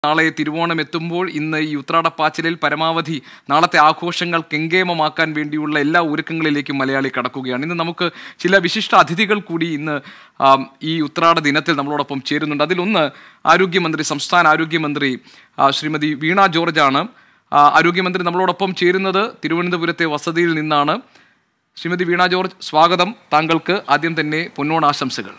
നാളെ തിരുവോണം എത്തുമ്പോൾ ഇന്ന് ഈ ഉത്രാടപ്പാച്ചിലിൽ പരമാവധി നാളത്തെ ആഘോഷങ്ങൾ കെങ്കേമമാക്കാൻ വേണ്ടിയുള്ള എല്ലാ ഒരുക്കങ്ങളിലേക്കും മലയാളി കടക്കുകയാണ്. ഇന്ന് നമുക്ക് ചില വിശിഷ്ട അതിഥികൾ കൂടി ഇന്ന് ഈ ഉത്രാട ദിനത്തിൽ നമ്മളോടൊപ്പം ചേരുന്നുണ്ട്. അതിലൊന്ന് ആരോഗ്യമന്ത്രി, സംസ്ഥാന ആരോഗ്യമന്ത്രി ശ്രീമതി വീണ ജോർജ് ആണ്. ആരോഗ്യമന്ത്രി നമ്മളോടൊപ്പം ചേരുന്നത് തിരുവനന്തപുരത്തെ വസതിയിൽ നിന്നാണ്. ശ്രീമതി വീണ ജോർജ്, സ്വാഗതം. താങ്കൾക്ക് ആദ്യം തന്നെ പൊന്നോണാശംസകൾ.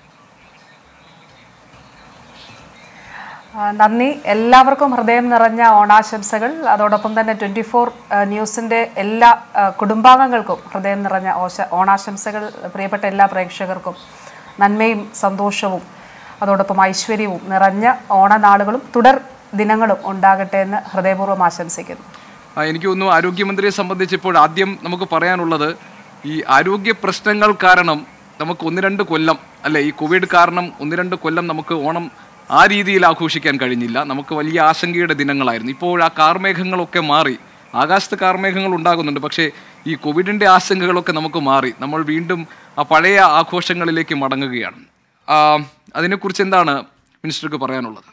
നന്ദി. എല്ലാവർക്കും ഹൃദയം നിറഞ്ഞ ഓണാശംസകൾ. അതോടൊപ്പം തന്നെ 24 ന്യൂസിൻ്റെ എല്ലാ കുടുംബാംഗങ്ങൾക്കും ഹൃദയം നിറഞ്ഞ ഓണാശംസകൾ. പ്രിയപ്പെട്ട എല്ലാ പ്രേക്ഷകർക്കും നന്മയും സന്തോഷവും അതോടൊപ്പം ഐശ്വര്യവും നിറഞ്ഞ ഓണനാളുകളും തുടർ ദിനങ്ങളും ഉണ്ടാകട്ടെ എന്ന് ഹൃദയപൂർവ്വം ആശംസിക്കുന്നു. എനിക്ക് തോന്നുന്നു ആരോഗ്യമന്ത്രിയെ സംബന്ധിച്ചിപ്പോൾ ആദ്യം നമുക്ക് പറയാനുള്ളത്, ഈ ആരോഗ്യ പ്രശ്നങ്ങൾ കാരണം നമുക്ക് 1-2 കൊല്ലം അല്ലെ, ഈ കോവിഡ് കാരണം 1-2 കൊല്ലം നമുക്ക് ഓണം ആ രീതിയിൽ ആഘോഷിക്കാൻ കഴിഞ്ഞില്ല. നമുക്ക് വലിയ ആശങ്കയുടെ ദിനങ്ങളായിരുന്നു. ഇപ്പോൾ ആ കാർമേഘങ്ങളൊക്കെ മാറി, ആകാശത്ത് കാർമേഘങ്ങൾ ഉണ്ടാകുന്നുണ്ട്, പക്ഷേ ഈ കോവിഡിൻ്റെ ആശങ്കകളൊക്കെ നമുക്ക് മാറി. നമ്മൾ വീണ്ടും ആ പഴയ ആഘോഷങ്ങളിലേക്ക് മടങ്ങുകയാണ്. അതിനെക്കുറിച്ച് എന്താണ് മിനിസ്റ്റർക്ക് പറയാനുള്ളത്?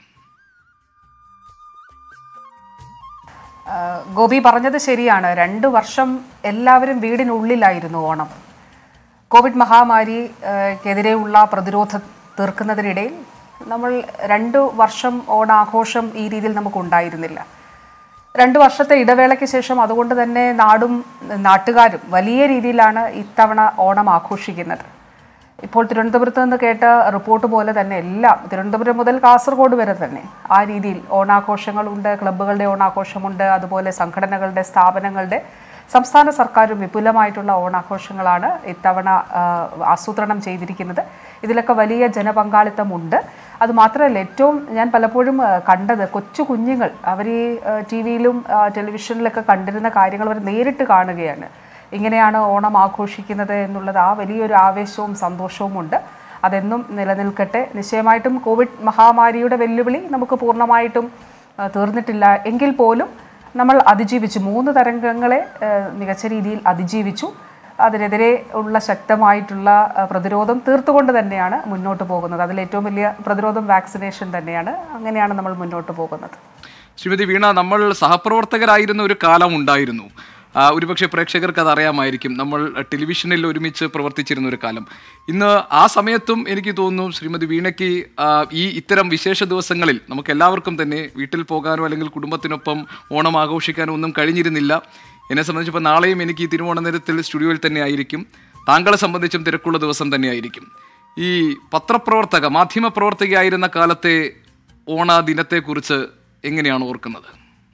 ഗോപി പറഞ്ഞത് ശരിയാണ്. 2 വർഷം എല്ലാവരും വീടിനുള്ളിലായിരുന്നു ഓണം. കോവിഡ് മഹാമാരിക്കെതിരെയുള്ള പ്രതിരോധം തീർക്കുന്നതിനിടയിൽ നമ്മൾ 2 വർഷം ഓണാഘോഷം ഈ രീതിയിൽ നമുക്കുണ്ടായിരുന്നില്ല. 2 വർഷത്തെ ഇടവേളയ്ക്ക് ശേഷം അതുകൊണ്ട് തന്നെ നാടും നാട്ടുകാരും വലിയ രീതിയിലാണ് ഇത്തവണ ഓണം ആഘോഷിക്കുന്നത്. ഇപ്പോൾ തിരുവനന്തപുരത്ത് നിന്ന് കേട്ട റിപ്പോർട്ട് പോലെ തന്നെ എല്ലാം തിരുവനന്തപുരം മുതൽ കാസർഗോഡ് വരെ തന്നെ ആ രീതിയിൽ ഓണാഘോഷങ്ങളുണ്ട്. ക്ലബ്ബുകളുടെ ഓണാഘോഷമുണ്ട്, അതുപോലെ സംഘടനകളുടെ, സ്ഥാപനങ്ങളുടെ, സംസ്ഥാന സർക്കാരും വിപുലമായിട്ടുള്ള ഓണാഘോഷങ്ങളാണ് ഇത്തവണ ആസൂത്രണം ചെയ്തിരിക്കുന്നത്. ഇതിലൊക്കെ വലിയ ജനപങ്കാളിത്തമുണ്ട്. അതുമാത്രമല്ല, ഏറ്റവും ഞാൻ പലപ്പോഴും കണ്ടത് കൊച്ചു കുഞ്ഞുങ്ങൾ അവർ ഈ TV-യിലും ടെലിവിഷനിലൊക്കെ കണ്ടിരുന്ന കാര്യങ്ങൾ അവർ നേരിട്ട് കാണുകയാണ്. ഇങ്ങനെയാണ് ഓണം ആഘോഷിക്കുന്നത് എന്നുള്ളത് ആ വലിയൊരു ആവേശവും സന്തോഷവും ഉണ്ട്. അതെന്നും നിലനിൽക്കട്ടെ. നിശ്ചയമായിട്ടും കോവിഡ് മഹാമാരിയുടെ വെല്ലുവിളി നമുക്ക് പൂർണ്ണമായിട്ടും തീർന്നിട്ടില്ല എങ്കിൽ പോലും നമ്മൾ അതിജീവിച്ചു. 3 തരംഗങ്ങളെ മികച്ച രീതിയിൽ അതിജീവിച്ചു. അതിനെതിരെ ഉള്ള ശക്തമായിട്ടുള്ള പ്രതിരോധം തീർത്തുകൊണ്ട് തന്നെയാണ് മുന്നോട്ട് പോകുന്നത്. അതിലേറ്റവും വലിയ പ്രതിരോധം വാക്സിനേഷൻ തന്നെയാണ്. അങ്ങനെയാണ് നമ്മൾ മുന്നോട്ട് പോകുന്നത്. ശ്രീമതി വീണ, നമ്മൾ സഹപ്രവർത്തകരായിരുന്ന ഒരു കാലം ഉണ്ടായിരുന്നു. ഒരുപക്ഷെ പ്രേക്ഷകർക്ക് അത് അറിയാമായിരിക്കും. നമ്മൾ ടെലിവിഷനിൽ ഒരുമിച്ച് പ്രവർത്തിച്ചിരുന്ന ഒരു കാലം. ഇന്ന് ആ സമയത്തും എനിക്ക് തോന്നുന്നു ശ്രീമതി വീണയ്ക്ക് ഇത്തരം വിശേഷ ദിവസങ്ങളിൽ നമുക്ക് എല്ലാവർക്കും തന്നെ വീട്ടിൽ പോകാനോ അല്ലെങ്കിൽ കുടുംബത്തിനൊപ്പം ഓണം ആഘോഷിക്കാനോ ഒന്നും കഴിഞ്ഞിരുന്നില്ല. എന്നെ സംബന്ധിച്ചപ്പോൾ നാളെയും എനിക്ക് ഈ തിരുവോണ നേരത്തിൽ സ്റ്റുഡിയോയിൽ തന്നെ ആയിരിക്കും. താങ്കളെ സംബന്ധിച്ചും തിരക്കുള്ള ദിവസം തന്നെയായിരിക്കും. ഈ പത്രപ്രവർത്തക, മാധ്യമപ്രവർത്തകയായിരുന്ന കാലത്തെ ഓണ ദിനത്തെക്കുറിച്ച് എങ്ങനെയാണ് ഓർക്കുന്നത്?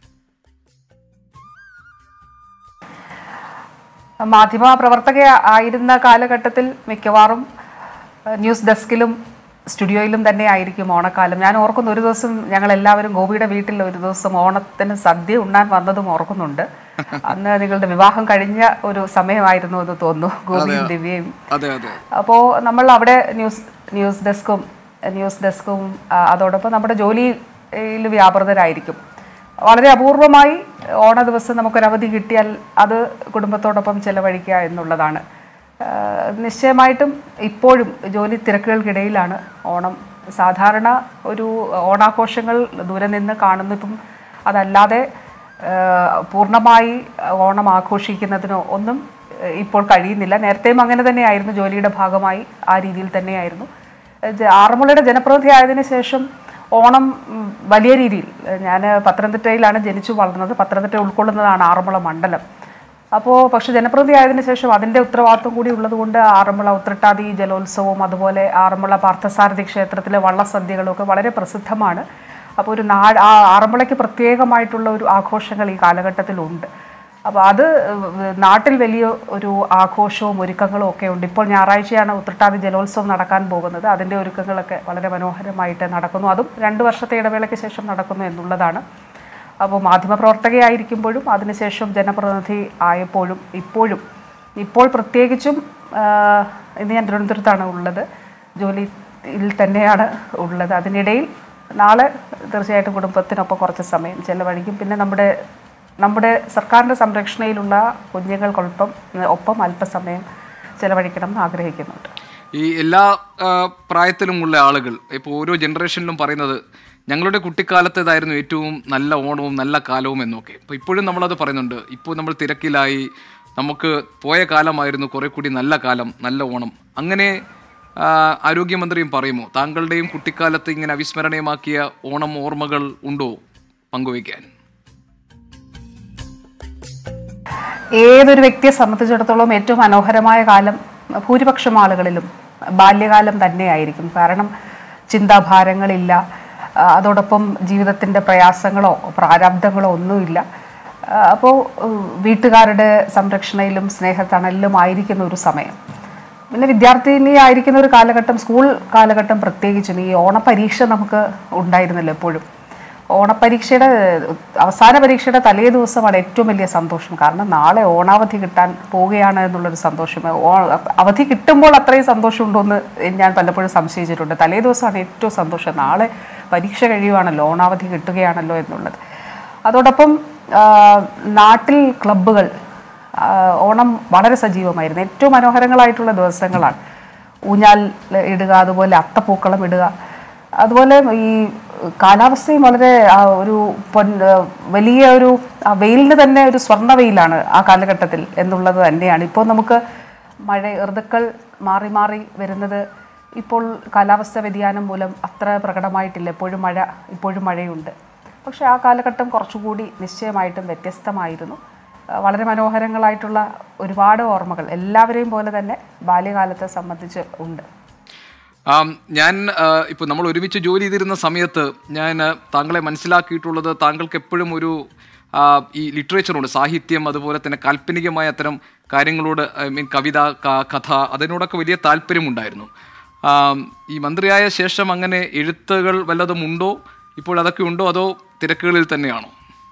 മാധ്യമ പ്രവർത്തക ആയിരുന്ന കാലഘട്ടത്തിൽ മിക്കവാറും ന്യൂസ് ഡെസ്കിലും സ്റ്റുഡിയോയിലും തന്നെ ആയിരിക്കും ഓണക്കാലം. ഞാൻ ഓർക്കുന്നു, ഒരു ദിവസം ഞങ്ങളെല്ലാവരും ഗോപിയുടെ വീട്ടിൽ ഒരു ദിവസം ഓണത്തിന് സദ്യ ഉണ്ണാൻ വന്നതും ഓർക്കുന്നുണ്ട്. അന്ന് നിങ്ങളുടെ വിവാഹം കഴിഞ്ഞ ഒരു സമയമായിരുന്നു എന്ന് തോന്നുന്നു, ഗോപിയും ദിവ്യയും. അപ്പോൾ നമ്മൾ അവിടെ ന്യൂസ് ഡെസ്കും അതോടൊപ്പം നമ്മുടെ ജോലിയിൽ വ്യാപൃതരായിരിക്കും. വളരെ അപൂർവമായി ഓണ ദിവസം നമുക്കൊരവധി കിട്ടിയാൽ അത് കുടുംബത്തോടൊപ്പം ചെലവഴിക്കുക എന്നുള്ളതാണ്. നിശ്ചയമായിട്ടും ഇപ്പോഴും ജോലി തിരക്കുകൾക്കിടയിലാണ് ഓണം. സാധാരണ ഒരു ഓണാഘോഷങ്ങൾ ദൂരെ നിന്ന് കാണുന്നു. ഇപ്പം അതല്ലാതെ പൂർണ്ണമായി ഓണം ആഘോഷിക്കുന്നതിനോ ഒന്നും ഇപ്പോൾ കഴിയുന്നില്ല. നേരത്തെയും അങ്ങനെ തന്നെയായിരുന്നു, ജോലിയുടെ ഭാഗമായി ആ രീതിയിൽ തന്നെയായിരുന്നു. ആറന്മുളയുടെ ജനപ്രതിനിധി ആയതിനു ശേഷം ഓണം വലിയ രീതിയിൽ, ഞാൻ പത്തനംതിട്ടയിലാണ് ജനിച്ചു വളർന്നത്, പത്തനംതിട്ട ഉൾക്കൊള്ളുന്നതാണ് ആറന്മുള മണ്ഡലം. പക്ഷെ ജനപ്രതിനിധി ആയതിനു ശേഷം അതിൻ്റെ ഉത്തരവാദിത്വം കൂടി ഉള്ളതുകൊണ്ട് ആറന്മുള ഉത്രട്ടാതി ജലോത്സവവും അതുപോലെ ആറന്മുള പാർത്ഥസാരഥി ക്ഷേത്രത്തിലെ വള്ളസദ്യകളും ഒക്കെ വളരെ പ്രസിദ്ധമാണ്. അപ്പോൾ ഒരു ആറന്മുളയ്ക്ക് പ്രത്യേകമായിട്ടുള്ള ഒരു ആഘോഷങ്ങൾ ഈ കാലഘട്ടത്തിലുണ്ട്. അപ്പോൾ അത് നാട്ടിൽ വലിയ ഒരു ആഘോഷവും ഒരുക്കങ്ങളും ഒക്കെ ഉണ്ട്. ഇപ്പോൾ ഞായറാഴ്ചയാണ് ഉത്രട്ടാതി ജലോത്സവം നടക്കാൻ പോകുന്നത്. അതിൻ്റെ ഒരുക്കങ്ങളൊക്കെ വളരെ മനോഹരമായിട്ട് നടക്കുന്നു. അതും 2 വർഷത്തെ ഇടവേളയ്ക്ക് ശേഷം നടക്കുന്നു എന്നുള്ളതാണ്. അപ്പോൾ മാധ്യമപ്രവർത്തകയായിരിക്കുമ്പോഴും അതിനുശേഷം ജനപ്രതിനിധി ആയപ്പോഴും ഇപ്പോൾ പ്രത്യേകിച്ചും ഇന്ന് ഞാൻ തിരുവനന്തപുരത്താണ് ഉള്ളത്, ജോലിയിൽ തന്നെയാണ് ഉള്ളത്. അതിനിടയിൽ നാളെ തീർച്ചയായിട്ടും കുടുംബത്തിനൊപ്പം കുറച്ച് സമയം ചെലവഴിക്കും. പിന്നെ നമ്മുടെ സർക്കാരിൻ്റെ സംരക്ഷണയിലുള്ള കുഞ്ഞുങ്ങൾക്കൊപ്പം അല്പസമയം ചെലവഴിക്കണം എന്ന് ആഗ്രഹിക്കുന്നുണ്ട്. ഈ എല്ലാ പ്രായത്തിലുമുള്ള ആളുകൾ ഇപ്പോൾ ഓരോ ജനറേഷനിലും പറയുന്നത് ഞങ്ങളുടെ കുട്ടിക്കാലത്തേതായിരുന്നു ഏറ്റവും നല്ല ഓണവും നല്ല കാലവും എന്നൊക്കെ. അപ്പോൾ ഇപ്പോഴും നമ്മളത് പറയുന്നുണ്ട്. ഇപ്പോൾ നമ്മൾ തിരക്കിലായി, നമുക്ക് പോയ കാലമായിരുന്നു കുറെ കൂടി നല്ല കാലം, നല്ല ഓണം. അങ്ങനെ ആരോഗ്യമന്ത്രിയും പറയുമോ? താങ്കളുടെയും കുട്ടിക്കാലത്ത് ഇങ്ങനെ അവിസ്മരണീയമാക്കിയ ഓണം ഓർമ്മകൾ ഉണ്ടോ പങ്കുവയ്ക്കാൻ? ഏതൊരു വ്യക്തിയെ സംബന്ധിച്ചിടത്തോളം ഏറ്റവും മനോഹരമായ കാലം ഭൂരിപക്ഷം ആളുകളിലും ബാല്യകാലം തന്നെയായിരിക്കും. കാരണം ചിന്താഭാരങ്ങളില്ല, അതോടൊപ്പം ജീവിതത്തിൻ്റെ പ്രയാസങ്ങളോ പ്രാരാബ്ദങ്ങളോ ഒന്നുമില്ല. അപ്പോൾ വീട്ടുകാരുടെ സംരക്ഷണയിലും സ്നേഹത്തണലിലും ആയിരിക്കുന്ന ഒരു സമയം. പിന്നെ വിദ്യാർത്ഥിനി ആയിരിക്കുന്ന ഒരു കാലഘട്ടം, സ്കൂൾ കാലഘട്ടം പ്രത്യേകിച്ചും ഈ ഓണപരീക്ഷ നമുക്ക് ഉണ്ടായിരുന്നല്ലോ എപ്പോഴും. ഓണപരീക്ഷയുടെ അവസാന പരീക്ഷയുടെ തലേ ദിവസമാണ് ഏറ്റവും വലിയ സന്തോഷം. കാരണം നാളെ ഓണാവധി കിട്ടാൻ പോവുകയാണ് എന്നുള്ളൊരു സന്തോഷം. അവധി കിട്ടുമ്പോൾ അത്രയും സന്തോഷമുണ്ടോ എന്ന് ഞാൻ പലപ്പോഴും സംശയിച്ചിട്ടുണ്ട്. തലേ ദിവസമാണ് ഏറ്റവും സന്തോഷം. നാളെ പരീക്ഷ കഴിയുവാണല്ലോ, ഓണാവധി കിട്ടുകയാണല്ലോ എന്നുള്ളത്. അതോടൊപ്പം നാട്ടിൽ ക്ലബ്ബുകൾ ഓണം വളരെ സജീവമായിരുന്നു. ഏറ്റവും മനോഹരങ്ങളായിട്ടുള്ള ദിവസങ്ങളാണ്. ഊഞ്ഞാൽ ഇടുക, അതുപോലെ അത്തപ്പൂക്കളം ഇടുക, അതുപോലെ ഈ കാലാവസ്ഥയും വളരെ ഒരു വലിയ ഒരു വെയിലിന് തന്നെ ഒരു സ്വർണ്ണ വെയിലാണ് ആ കാലഘട്ടത്തിൽ എന്നുള്ളത് തന്നെയാണ്. ഇപ്പോൾ നമുക്ക് ഋതുക്കൾ മാറി മാറി വരുന്നത് ഇപ്പോൾ കാലാവസ്ഥ വ്യതിയാനം മൂലം അത്ര പ്രകടമായിട്ടില്ല. ഇപ്പോഴും മഴയുണ്ട്. പക്ഷേ ആ കാലഘട്ടം കുറച്ചുകൂടി നിശ്ചയമായിട്ടും വ്യത്യസ്തമായിരുന്നു. വളരെ മനോഹരങ്ങളായിട്ടുള്ള ഒരുപാട് ഓർമ്മകൾ എല്ലാവരെയും പോലെ തന്നെ ബാല്യകാലത്തെ സംബന്ധിച്ച് ഉണ്ട്. ഞാൻ ഇപ്പോൾ നമ്മൾ ഒരുമിച്ച് ജോലി ചെയ്തിരുന്ന സമയത്ത് ഞാൻ താങ്കളെ മനസ്സിലാക്കിയിട്ടുള്ളത്, താങ്കൾക്ക് എപ്പോഴും ഒരു ഈ ലിറ്ററേച്ചറോട്, സാഹിത്യം, അതുപോലെ തന്നെ കാൽപ്പനികമായ അത്തരം കാര്യങ്ങളോട്, കവിത, കഥ, അതിനോടൊക്കെ വലിയ താല്പര്യമുണ്ടായിരുന്നു. ഈ മന്ത്രിയായ ശേഷം അങ്ങനെ എഴുത്തുകൾ വല്ലതും ഉണ്ടോ? ഇപ്പോൾ അതൊക്കെ ഉണ്ടോ, അതോ തിരക്കുകളിൽ തന്നെയാണോ?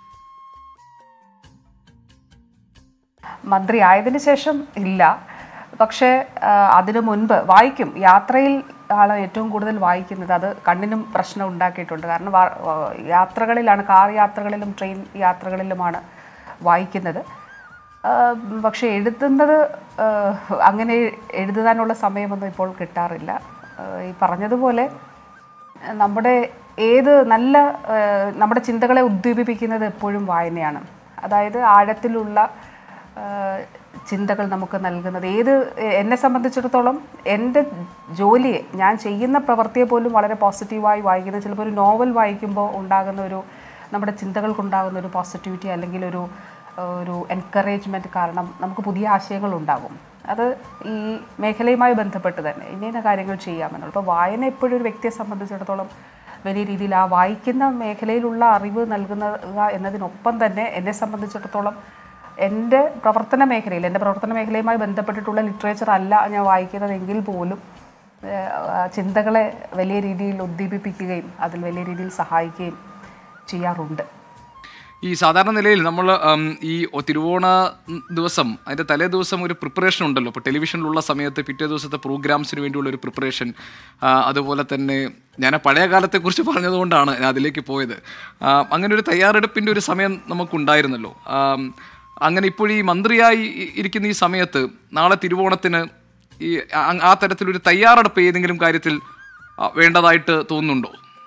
മന്ത്രി ആയതിനു ശേഷം ഇല്ല. പക്ഷേ അതിനു മുൻപ് വായിക്കും. യാത്രയിൽ ആണ് ഏറ്റവും കൂടുതൽ വായിക്കുന്നത്. അത് കണ്ണിനും പ്രശ്നം ഉണ്ടാക്കിയിട്ടുണ്ട്. കാരണം യാത്രകളിലാണ്, കാർ യാത്രകളിലും ട്രെയിൻ യാത്രകളിലുമാണ് വായിക്കുന്നത്. പക്ഷേ എഴുതുന്നത് അങ്ങനെ എഴുതാനുള്ള സമയമൊന്നും ഇപ്പോൾ കിട്ടാറില്ല. ഈ പറഞ്ഞതുപോലെ നമ്മുടെ നമ്മുടെ ചിന്തകളെ ഉദ്ദീപിപ്പിക്കുന്നത് എപ്പോഴും വായനയാണ്. അതായത് ആഴത്തിലുള്ള ചിന്തകൾ നമുക്ക് നൽകുന്നത് എന്നെ സംബന്ധിച്ചിടത്തോളം എൻ്റെ ജോലിയെ, ഞാൻ ചെയ്യുന്ന പ്രവൃത്തിയെ പോലും വളരെ പോസിറ്റീവായി വായിക്കുന്നത്. ചിലപ്പോൾ ഒരു നോവൽ വായിക്കുമ്പോൾ ഉണ്ടാകുന്ന നമ്മുടെ ചിന്തകൾക്കുണ്ടാകുന്ന ഒരു പോസിറ്റിവിറ്റി, അല്ലെങ്കിൽ ഒരു എൻകറേജ്മെൻറ്റ് കാരണം നമുക്ക് പുതിയ ആശയങ്ങൾ ഉണ്ടാകും. അത് ഈ മേഖലയുമായി ബന്ധപ്പെട്ട് തന്നെ ഇന്ന കാര്യങ്ങൾ ചെയ്യാമെന്നുള്ളൂ. അപ്പോൾ വായന എപ്പോഴും ഒരു വ്യക്തിയെ സംബന്ധിച്ചിടത്തോളം വലിയ രീതിയിൽ ആ വായിക്കുന്ന മേഖലയിലുള്ള അറിവ് നൽകുക എന്നതിനൊപ്പം തന്നെ എന്നെ സംബന്ധിച്ചിടത്തോളം എൻ്റെ പ്രവർത്തന മേഖലയുമായി ബന്ധപ്പെട്ടിട്ടുള്ള ലിറ്ററേച്ചർ അല്ല ഞാൻ വായിക്കുന്നതെങ്കിൽ പോലും ചിന്തകളെ വലിയ രീതിയിൽ ഉദ്ദീപിപ്പിക്കുകയും അതിൽ വലിയ രീതിയിൽ സഹായിക്കുകയും ചെയ്യാറുണ്ട്. ഈ സാധാരണ നിലയിൽ നമ്മൾ ഈ തിരുവോണ ദിവസം, അതിൻ്റെ തലേ ദിവസം ഒരു പ്രിപ്പറേഷൻ ഉണ്ടല്ലോ. ഇപ്പോൾ ടെലിവിഷനിലുള്ള സമയത്ത് പിറ്റേ ദിവസത്തെ പ്രോഗ്രാംസിന് വേണ്ടിയുള്ള ഒരു പ്രിപ്പറേഷൻ, അതുപോലെ തന്നെ ഞാൻ പഴയ കാലത്തെക്കുറിച്ച് പറഞ്ഞതുകൊണ്ടാണ് ഞാൻ അതിലേക്ക് പോയത്. അങ്ങനെ ഒരു തയ്യാറെടുപ്പിൻ്റെ ഒരു സമയം നമുക്കുണ്ടായിരുന്നല്ലോ. അങ്ങനെ ഇപ്പോൾ ഈ മന്ത്രിയായി ഇരിക്കുന്ന ഈ സമയത്ത് നാളെ തിരുവോണത്തിന് ആ തരത്തിലൊരു തയ്യാറെടുപ്പ് ഏതെങ്കിലും കാര്യത്തിൽ വേണ്ടതായിട്ട് തോന്നുന്നുണ്ടോ?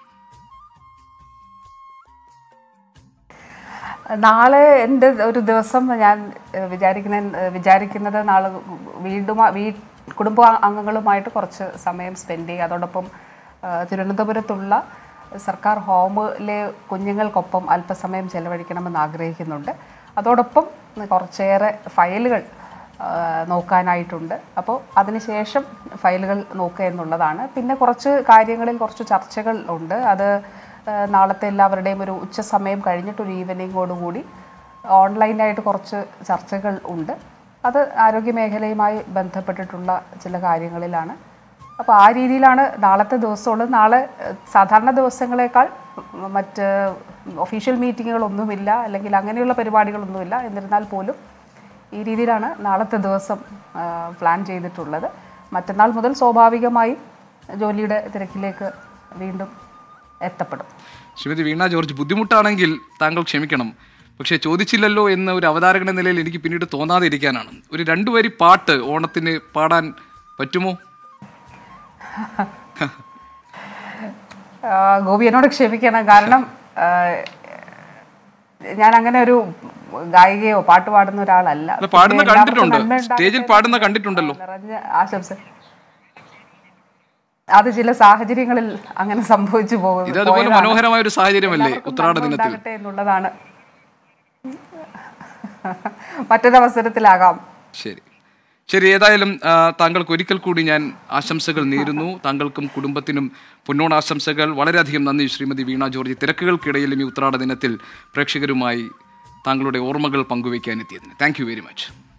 നാളെ എൻ്റെ ഒരു ദിവസം ഞാൻ വിചാരിക്കുന്നത് നാളെ കുടുംബ അംഗങ്ങളുമായിട്ട് കുറച്ച് സമയം സ്പെൻഡ് ചെയ്യുക. അതോടൊപ്പം തിരുവനന്തപുരത്തുള്ള സർക്കാർ ഹോമിലെ കുഞ്ഞുങ്ങൾക്കൊപ്പം അല്പസമയം ചെലവഴിക്കണമെന്ന് ആഗ്രഹിക്കുന്നുണ്ട്. അതോടൊപ്പം കുറച്ചേറെ ഫയലുകൾ നോക്കാനായിട്ടുണ്ട്. അപ്പോൾ അതിനുശേഷം ഫയലുകൾ നോക്കുക എന്നുള്ളതാണ്. പിന്നെ കുറച്ച് കാര്യങ്ങളിൽ കുറച്ച് ചർച്ചകൾ ഉണ്ട്. അത് നാളത്തെ എല്ലാവരുടെയും ഒരു ഉച്ച സമയം കഴിഞ്ഞിട്ടൊരു ഈവനിങ്ങോടുകൂടി ഓൺലൈനായിട്ട് കുറച്ച് ചർച്ചകൾ ഉണ്ട്. അത് ആരോഗ്യ മേഖലയുമായി ബന്ധപ്പെട്ടിട്ടുള്ള ചില കാര്യങ്ങളിലാണ്. അപ്പോൾ ആ രീതിയിലാണ് നാളത്തെ ദിവസമുള്ളത്. നാളെ സാധാരണ ദിവസങ്ങളേക്കാൾ മറ്റ് ഒഫീഷ്യൽ മീറ്റിങ്ങുകളൊന്നുമില്ല, അല്ലെങ്കിൽ അങ്ങനെയുള്ള പരിപാടികളൊന്നുമില്ല. എന്നിരുന്നാൽ പോലും ഈ രീതിയിലാണ് നാളത്തെ ദിവസം പ്ലാൻ ചെയ്തിട്ടുള്ളത്. മറ്റന്നാൾ മുതൽ സ്വാഭാവികമായും ജോലിയുടെ തിരക്കിലേക്ക് വീണ്ടും എത്തപ്പെടും. ശ്രീമതി വീണ ജോർജ്, ബുദ്ധിമുട്ടാണെങ്കിൽ താങ്കൾ ക്ഷമിക്കണം. പക്ഷേ ചോദിച്ചില്ലല്ലോ എന്ന ഒരു അവതാരകന്റെ നിലയിൽ എനിക്ക് പിന്നീട് തോന്നാതെ ഇരിക്കാനാണ്. ഒരു 2 വരി പാട്ട് ഓണത്തിന് പാടാൻ പറ്റുമോ? ഗോപി എന്നോട് ക്ഷമിക്കണം. കാരണം ഞാൻ അങ്ങനെ ഒരു ഗായികയോ പാട്ട് പാടുന്ന ഒരാളല്ല. സ്റ്റേജിൽ പാടുന്ന കണ്ടിട്ടുണ്ടല്ലോ. നിറഞ്ഞ ആശംസ. അത് ചില സാഹചര്യങ്ങളിൽ അങ്ങനെ സംഭവിച്ചു പോകുന്നു. മനോഹരമായ ഒരു സാഹചര്യമല്ലേ ഉത്രാട ദിനത്തിൽ എന്നുള്ളതാണ്. മറ്റൊരവസരത്തിലാകാം. ശരി ശരി. ഏതായാലും താങ്കൾക്ക് ഒരിക്കൽ കൂടി ഞാൻ ആശംസകൾ നേരുന്നു. താങ്കൾക്കും കുടുംബത്തിനും പൊന്നോണാശംസകൾ. വളരെയധികം നന്ദി ശ്രീമതി വീണ ജോർജ്. തിരക്കുകൾക്കിടയിലും ഈ ഉത്രാട ദിനത്തിൽ പ്രേക്ഷകരുമായി താങ്കളുടെ ഓർമ്മകൾ പങ്കുവയ്ക്കാനെത്തിയതിന് താങ്ക് യു വെരി മച്ച്.